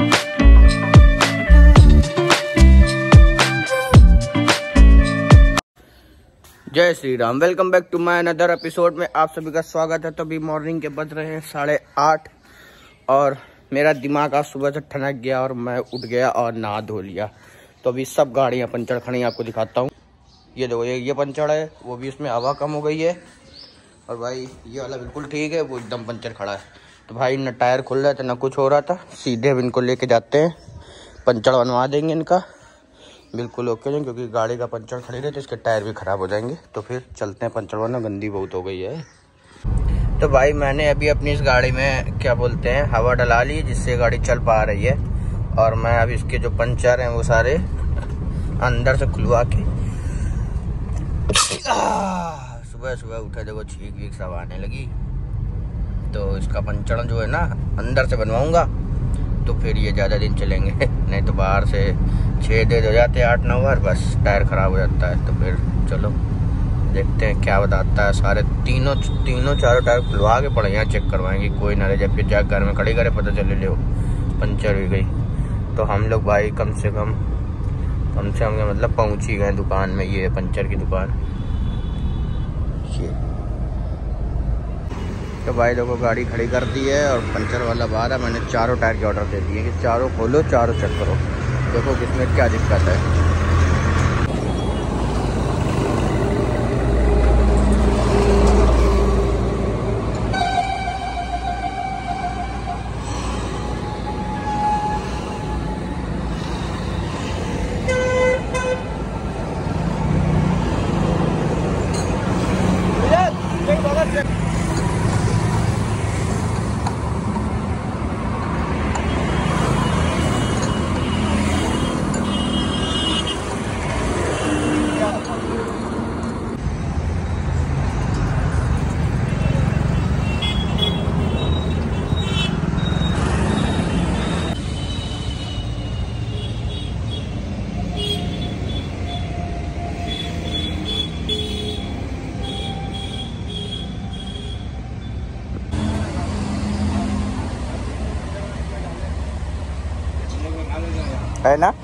जय Shri Ram. Welcome back to my another episode में आप सभी का स्वागत है। तो अभी मॉर्निंग के बज रहे हैं 8:30 और मेरा दिमाग आज सुबह से ठनक गया और मैं उठ गया और नहा धो लिया। तो अभी सब गाड़ियां पंचर खड़ी आपको दिखाता हूँ। ये देखो, ये पंचर है, वो भी इसमें हवा कम हो गई है। और भाई ये वाला बिल्कुल ठीक है, वो एकदम पंचर खड़ा है। तो भाई न टायर खुल रहा था न कुछ हो रहा था। सीधे अब इनको लेके जाते हैं, पंचर बनवा देंगे इनका बिल्कुल ओके नहीं, क्योंकि गाड़ी का पंचर खड़ी रहे तो इसके टायर भी ख़राब हो जाएंगे। तो फिर चलते हैं, पंचर बनना गंदी बहुत हो गई है। तो भाई मैंने अभी अपनी इस गाड़ी में क्या बोलते हैं हवा डला ली, जिससे गाड़ी चल पा रही है। और मैं अब इसके जो पंचर हैं वो सारे अंदर से खुलवा के सुबह सुबह उठे देखो छींक वीक सब आने लगी। तो इसका पंचर जो है ना अंदर से बनवाऊंगा तो फिर ये ज़्यादा दिन चलेंगे। नहीं तो बाहर से 6 दिन हो जाते हैं, 8-9 बार, बस टायर ख़राब हो जाता है। तो फिर चलो देखते हैं क्या बताता है। सारे तीनों चारों टायर खुलवा के बढ़िया चेक करवाएंगे, कोई ना रहे। जब फिर जाकर घर में खड़ी करे पता चले ले पंचर भी गई। तो हम लोग भाई कम से कम मतलब पहुँच ही गए दुकान में। ये पंचर की दुकान। तो भाई देखो गाड़ी खड़ी कर दी है और पंचर वाला बाहर है। मैंने चारों टायर के ऑर्डर दे दिए कि चारों खोलो, चारों चेक करो, देखो किसमें क्या दिक्कत है। है ना?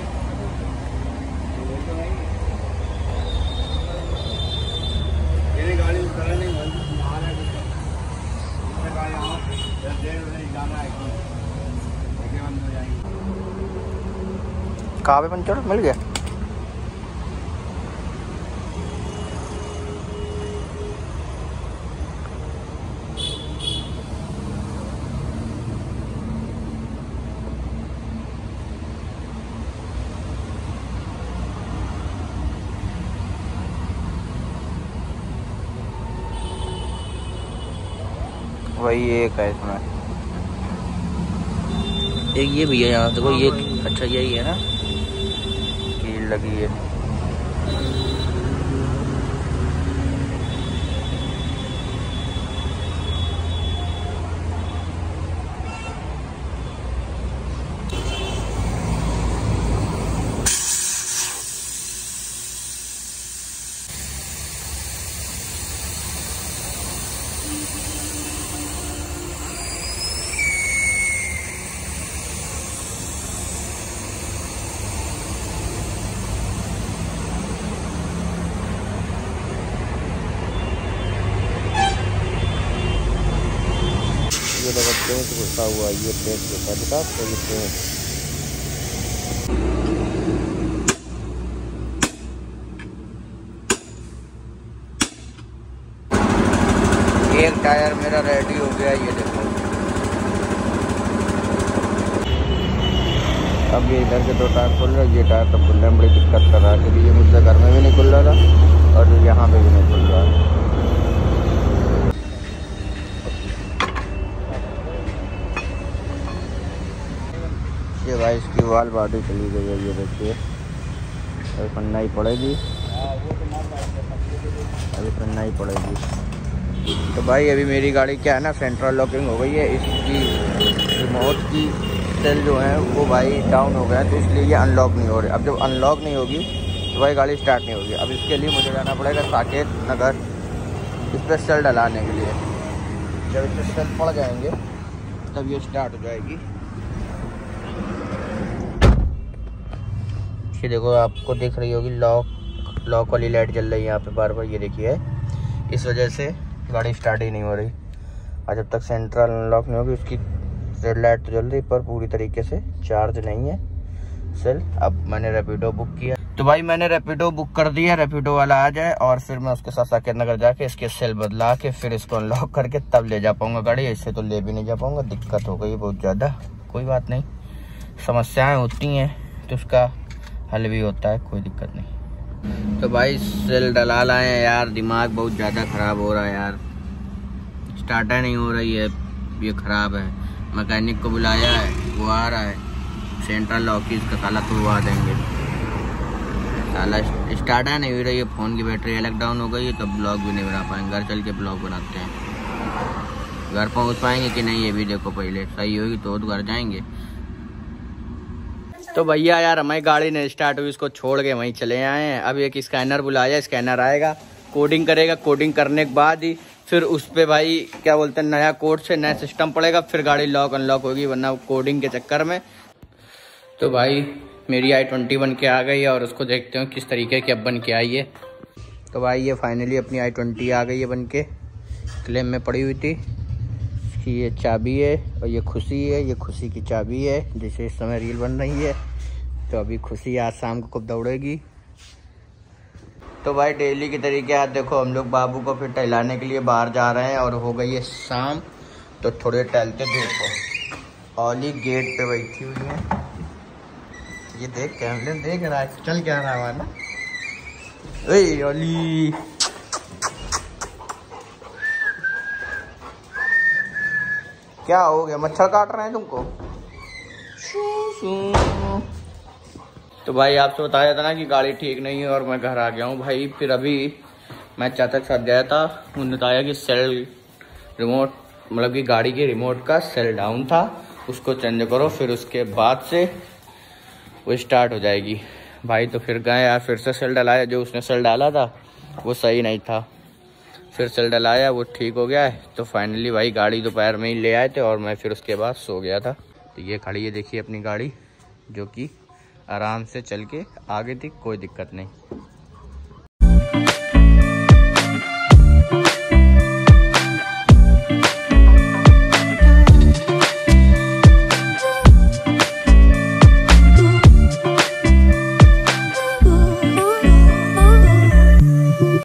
कहाँ पे पंचर मिल गया? वही एक है इसमें, एक ये भी है यहाँ देखो। ये अच्छा यही है ना, कील लगी है। ये देखो पेंट घुसा हुआ, ये पेंट घुसा दिखा तो ये पेंट। एक टायर मेरा रेडी हो गया, ये देखो। अब ये इधर के 2 टायर खुल रहे, ये टायर तो खुलने में बड़ी दिक्कत कर रहा है, क्योंकि ये मुझसे घर में भी नहीं खुल रहा था और यहाँ पे भी नहीं खुल रहा है। ये भाई इसकी वाल बॉडी चली गई है, ये देखिए। अभी पन्ना ही पड़ेगी, अभी पन्ना ही पड़ेगी। तो भाई अभी मेरी गाड़ी क्या है ना, सेंट्रल लॉकिंग हो गई है। इसकी रिमोट की सेल जो है वो भाई डाउन हो गया है, तो इसलिए ये अनलॉक नहीं हो रही। अब जब अनलॉक नहीं होगी तो भाई गाड़ी स्टार्ट नहीं होगी। अब इसके लिए मुझे जाना पड़ेगा साकेत नगर इस पर सेल डलाने के लिए। जब इस पर सेल पड़ जाएंगे तब ये स्टार्ट हो जाएगी। देखिए, देखो आपको दिख रही होगी लॉक वाली लाइट जल रही है यहाँ पे बार बार, ये देखिए। इस वजह से गाड़ी स्टार्ट ही नहीं हो रही। और जब तक सेंट्रल अनलॉक नहीं होगी, उसकी रेड लाइट तो जल रही पर पूरी तरीके से चार्ज नहीं है सेल। अब मैंने रैपिडो बुक किया, तो भाई मैंने रैपिडो बुक कर दिया। रैपिडो वाला आ जाए और फिर मैं उसके साथ साकेत नगर जाके इसके सेल बदला के फिर इसको अनलॉक करके तब ले जा पाऊंगा गाड़ी। ऐसे तो ले भी नहीं जा पाऊंगा, दिक्कत हो गई बहुत ज़्यादा। कोई बात नहीं, समस्याएं होती हैं तो उसका हल भी होता है, कोई दिक्कत नहीं। तो भाई सेल डला लाए हैं यार, दिमाग बहुत ज़्यादा ख़राब हो रहा है यार। स्टार्टर नहीं हो रही है, ये ख़राब है। मैकेनिक को बुलाया है, वो आ रहा है। सेंट्रल लॉक की इसका ताला तुड़वा देंगे। ताला स्टार्टर नहीं हो रही है, फ़ोन की बैटरी अलग डाउन हो गई है, तो ब्लॉग भी नहीं बना पाएंगे। घर चल के ब्लॉग बनाते हैं। घर पहुंच पाएंगे कि नहीं ये भी देखो पहले। सही होगी तो घर जाएंगे। तो भैया यार हमारी गाड़ी नहीं स्टार्ट हुई, उसको छोड़ के वहीं चले आए हैं। अब एक स्कैनर बुलाया, स्कैनर आएगा, कोडिंग करेगा। कोडिंग करने के बाद ही फिर उस पर भाई क्या बोलते हैं, नया कोड से नया सिस्टम पड़ेगा, फिर गाड़ी लॉक अनलॉक होगी, वरना कोडिंग के चक्कर में। तो भाई मेरी i20 बन के आ गई है और उसको देखते हो किस तरीके की अब बन के आई है। तो भाई ये फाइनली अपनी i20 आ गई है बन के। क्लेम में पड़ी हुई थी। इसकी ये चाबी है और ये खुशी है, ये खुशी की चाबी है। जैसे इस समय रील बन रही है, तो अभी खुशी आज शाम को कब दौड़ेगी। तो भाई डेली की तरीके आज देखो, हम लोग बाबू को फिर टहलाने के लिए बाहर जा रहे हैं और हो गई है शाम, तो थोड़े टहलते देखो। ओली गेट पे बैठी हुई है, ये देख कैमरे देख रहा है, चल क्या रहा है ना। ओए ओली, क्या हो गया, मच्छर काट रहे हैं तुमको? तो भाई आपसे बताया था ना कि गाड़ी ठीक नहीं है और मैं घर आ गया हूँ भाई। फिर अभी मैं चाचा के साथ गया था, उन्होंने बताया कि सेल रिमोट, मतलब कि गाड़ी के रिमोट का सेल डाउन था, उसको चेंज करो, फिर उसके बाद से वो स्टार्ट हो जाएगी भाई। तो फिर गए यार, फिर से सेल डलाया। जो उसने सेल डाला था वो सही नहीं था, फिर सेल डलाया, वो ठीक हो गया है। तो फाइनली भाई गाड़ी दोपहर में ही ले आए थे और मैं फिर उसके बाद सो गया था। तो ये खड़ी है देखिए अपनी गाड़ी, जो कि आराम से चल के आ गई थी, कोई दिक्कत नहीं।